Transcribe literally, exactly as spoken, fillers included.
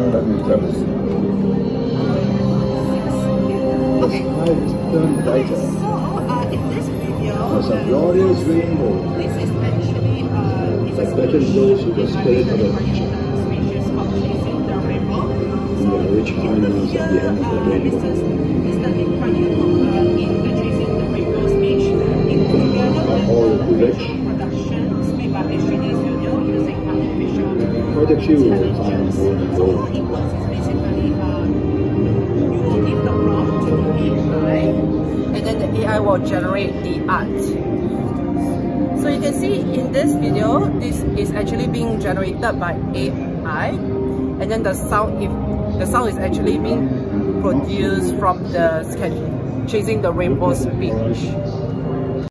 Let me tell you. Okay. Turn brighter. So, uh, in this video, There's a glorious rainbow. this is actually uh, it's a Better those who can stay for the species of chasing the rainbow. in the rich finance at the end of the rainbow. Mister Lee Kuan Yew uh, in the Chasing the Rainbow speech, in together with All the village. productions made by Australian Union using artificial Quite a few will intelligence. find more So than how gold. it works is basically uh, you give the prompt to the A I, and then the A I will generate the art. So you can see in this video, this is actually being generated by A I, and then the sound, if the sound is actually being produced from the sketch, Chasing the Rainbow speech.